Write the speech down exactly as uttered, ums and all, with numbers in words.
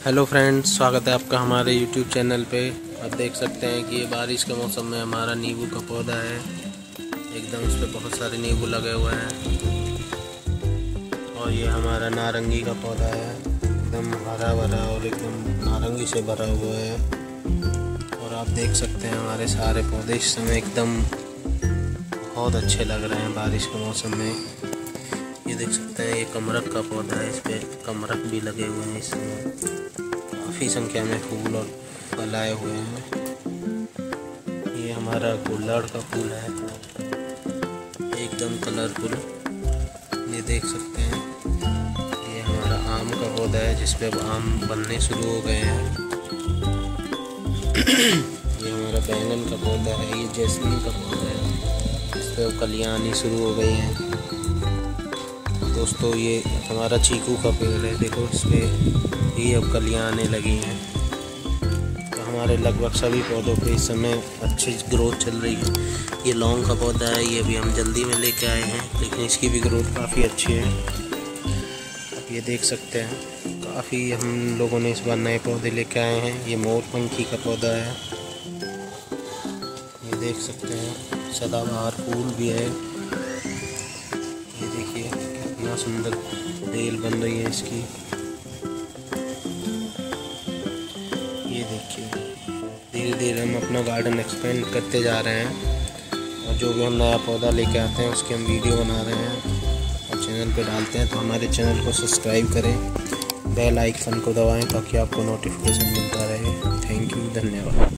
Hello friends, स्वागत है आपका हमारे यूट्यूब चैनल पे। आप देख सकते हैं कि ये बारिश के मौसम में हमारा नींबू का पौधा है। एकदम उस पर बहुत सारे नींबू लगे हुए हैं। और ये हमारा नारंगी का पौधा है, एकदम हरा भरा और एकदम नारंगी से भरा हुआ है। और आप देख सकते हैं हमारे सारे पौधे इस समय एकदम बहुत अच्छे लग रहे हैं बारिश के मौसम में। ये देख सकते हैं ये कमरक का पौधा है, इस पर कमरक भी लगे हुए हैं। इस समय काफ़ी संख्या में फूल और फल आए हुए हैं। ये हमारा गुल्लड़ का फूल है, एकदम कलरफुल। ये देख सकते हैं ये हमारा आम का पौधा है, जिस पे अब आम बनने शुरू हो गए हैं। ये हमारा बैंगन का पौधा है, ये जैस्मीन का पौधा है, इस पे अब कलियाँ आनी शुरू हो गई हैं। दोस्तों ये हमारा चीकू का पेड़ है, देखो इस पर ये अब कलियाँ आने लगी हैं। तो हमारे लगभग सभी पौधों पे इस समय अच्छी ग्रोथ चल रही है। ये लौंग का पौधा है, ये भी हम जल्दी में लेके आए हैं, लेकिन इसकी भी ग्रोथ काफ़ी अच्छी है। आप ये देख सकते हैं काफ़ी हम लोगों ने इस बार नए पौधे लेके आए हैं। ये मोरपंखी का पौधा है, ये देख सकते हैं सदाबहार फूल भी है। ये देखिए कितना सुंदर बेल बन रही है इसकी। ये देखिए धीरे धीरे हम अपना गार्डन एक्सपेंड करते जा रहे हैं, और जो भी हम नया पौधा लेके आते हैं उसकी हम वीडियो बना रहे हैं और चैनल पे डालते हैं। तो हमारे चैनल को सब्सक्राइब करें, बेल आइकन को दबाएं ताकि आपको नोटिफिकेशन मिलता रहे। थैंक यू, धन्यवाद।